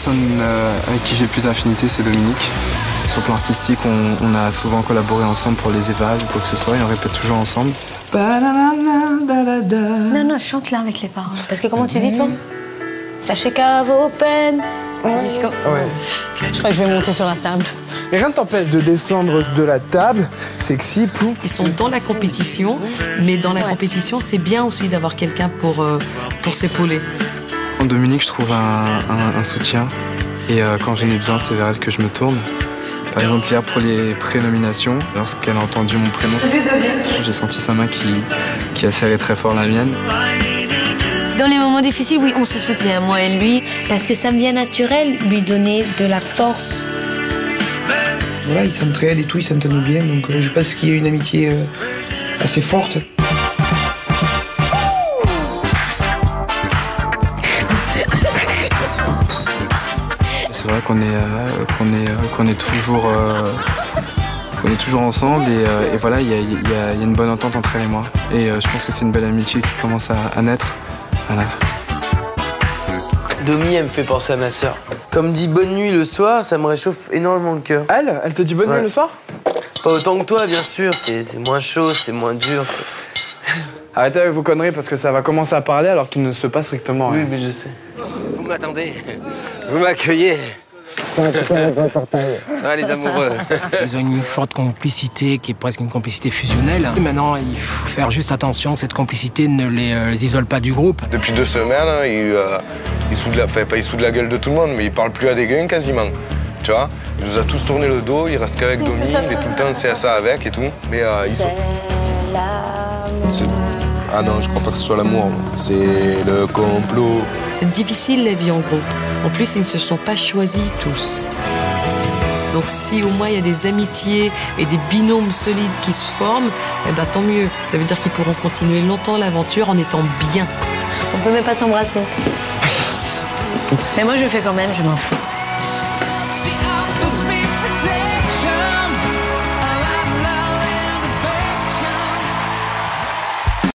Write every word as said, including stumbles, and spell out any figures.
personne euh, avec qui j'ai le plus d'affinité, c'est Dominique. Sur le plan artistique, on, on a souvent collaboré ensemble pour les évals ou quoi que ce soit, et on répète toujours ensemble. Non, non, chante là avec les paroles. Parce que comment tu dis, toi? Sachez qu'à vos peines. Ouais. Je crois que je vais monter sur la table. Et rien ne t'empêche de descendre de la table, sexy, plou. Ils sont dans la compétition, mais dans la ouais. compétition, c'est bien aussi d'avoir quelqu'un pour, euh, pour s'épauler. Dominique, je trouve un, un, un soutien. Et euh, quand j'en ai besoin, c'est vers elle que je me tourne. Par exemple, hier, pour les prénominations, lorsqu'elle a entendu mon prénom, j'ai senti sa main qui, qui a serré très fort la mienne. Dans les moments difficiles, oui, on se soutient, moi et lui, parce que ça me vient naturel, lui donner de la force. Voilà, ils s'entraident et tout, ils s'entendent bien, donc euh, je pense qu'il y a une amitié euh, assez forte. C'est vrai qu'on est, euh, qu'on est, euh, qu'on est toujours, euh, qu'on est toujours ensemble et, euh, et voilà, il y a, y, a, y a une bonne entente entre elle et moi. Et euh, je pense que c'est une belle amitié qui commence à, à naître. Voilà. Domi, elle me fait penser à ma sœur. Comme dit bonne nuit le soir, ça me réchauffe énormément le cœur. Elle Elle te dit bonne ouais. nuit le soir? Pas autant que toi, bien sûr. C'est moins chaud, c'est moins dur. Arrêtez avec vos conneries parce que ça va commencer à parler alors qu'il ne se passe strictement rien. Oui, mais je sais. Vous m'attendez. Vous m'accueillez. Ça va, les amoureux. Ils ont une forte complicité qui est presque une complicité fusionnelle. Et maintenant, il faut faire juste attention que cette complicité ne les, euh, les isole pas du groupe. Depuis deux semaines, hein, il, euh, il soude la, enfin, pas il soude la gueule de tout le monde, mais il parle plus à des gains quasiment. Tu vois, il nous a tous tourné le dos, il reste qu'avec Domi, il est tout le temps en C S A avec et tout. Mais euh, ils sont... Ah non, je crois pas que ce soit l'amour. C'est le complot. C'est difficile la vie en groupe. En plus, ils ne se sont pas choisis tous. Donc si au moins il y a des amitiés et des binômes solides qui se forment, eh ben, tant mieux. Ça veut dire qu'ils pourront continuer longtemps l'aventure en étant bien. On peut même pas s'embrasser. Mais moi je le fais quand même, je m'en fous.